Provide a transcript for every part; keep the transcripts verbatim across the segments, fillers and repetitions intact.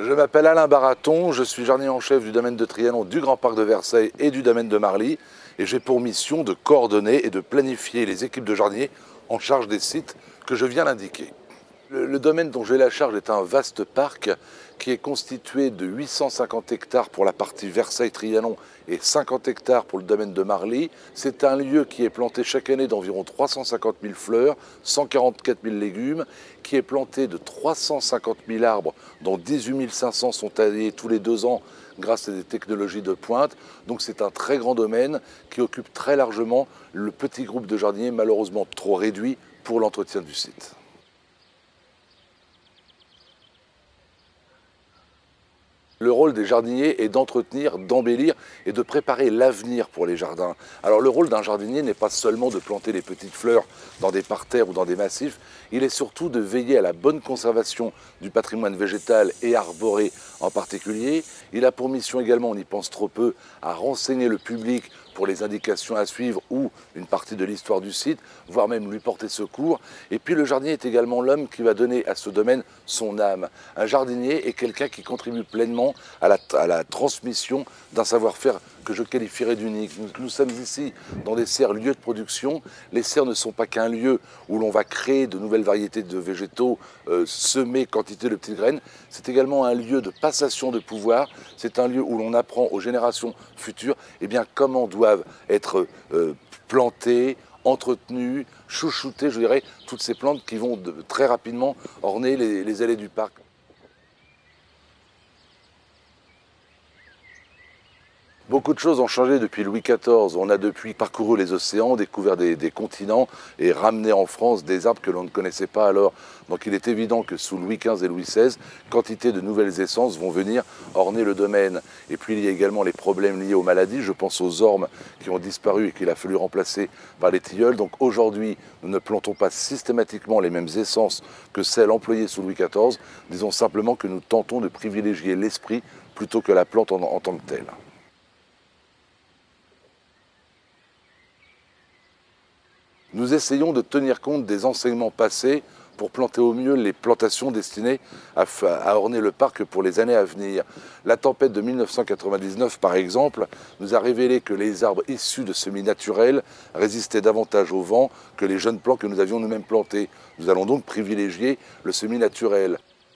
Je m'appelle Alain Baraton, je suis jardinier en chef du domaine de Trianon, du Grand Parc de Versailles et du domaine de Marly. Et j'ai pour mission de coordonner et de planifier les équipes de jardiniers en charge des sites que je viens d'indiquer. Le, le domaine dont j'ai la charge est un vaste parc qui est constitué de huit cent cinquante hectares pour la partie Versailles-Trianon et cinquante hectares pour le domaine de Marly. C'est un lieu qui est planté chaque année d'environ trois cent cinquante mille fleurs, cent quarante-quatre mille légumes, qui est planté de trois cent cinquante mille arbres, dont dix-huit mille cinq cents sont taillés tous les deux ans grâce à des technologies de pointe. Donc c'est un très grand domaine qui occupe très largement le petit groupe de jardiniers, malheureusement trop réduit pour l'entretien du site. Le rôle des jardiniers est d'entretenir, d'embellir et de préparer l'avenir pour les jardins. Alors le rôle d'un jardinier n'est pas seulement de planter les petites fleurs dans des parterres ou dans des massifs, il est surtout de veiller à la bonne conservation du patrimoine végétal et arboré en particulier. Il a pour mission également, on y pense trop peu, à renseigner le public pour les indications à suivre ou une partie de l'histoire du site, voire même lui porter secours. Et puis le jardinier est également l'homme qui va donner à ce domaine son âme. Un jardinier est quelqu'un qui contribue pleinement à la, à la transmission d'un savoir-faire que je qualifierais d'unique. Nous, nous sommes ici dans des serres lieux de production. Les serres ne sont pas qu'un lieu où l'on va créer de nouvelles variétés de végétaux, euh, semer quantité de petites graines. C'est également un lieu de passation de pouvoir. C'est un lieu où l'on apprend aux générations futures eh bien, comment doivent être euh, plantées, entretenues, chouchoutées, je dirais, toutes ces plantes qui vont de, très rapidement orner les, les allées du parc. Beaucoup de choses ont changé depuis Louis quatorze. On a depuis parcouru les océans, découvert des, des continents et ramené en France des arbres que l'on ne connaissait pas alors. Donc il est évident que sous Louis quinze et Louis seize, quantité de nouvelles essences vont venir orner le domaine. Et puis il y a également les problèmes liés aux maladies. Je pense aux ormes qui ont disparu et qu'il a fallu remplacer par les tilleuls. Donc aujourd'hui, nous ne plantons pas systématiquement les mêmes essences que celles employées sous Louis quatorze. Disons simplement que nous tentons de privilégier l'esprit plutôt que la plante en, en tant que telle. Nous essayons de tenir compte des enseignements passés pour planter au mieux les plantations destinées à, à orner le parc pour les années à venir. La tempête de mille neuf cent quatre-vingt-dix-neuf, par exemple, nous a révélé que les arbres issus de semis naturels résistaient davantage au vent que les jeunes plants que nous avions nous-mêmes plantés. Nous allons donc privilégier le semis naturel.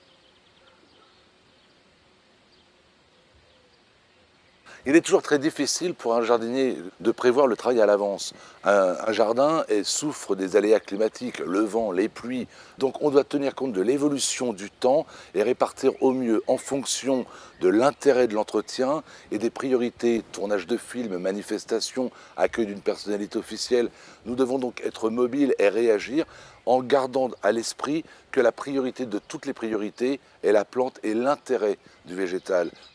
Il est toujours très difficile pour un jardinier de prévoir le travail à l'avance. Un, un jardin est, souffre des aléas climatiques, le vent, les pluies. Donc on doit tenir compte de l'évolution du temps et répartir au mieux en fonction de l'intérêt de l'entretien et des priorités, tournage de films, manifestations, accueil d'une personnalité officielle. Nous devons donc être mobiles et réagir en gardant à l'esprit que la priorité de toutes les priorités est la plante et l'intérêt du végétal.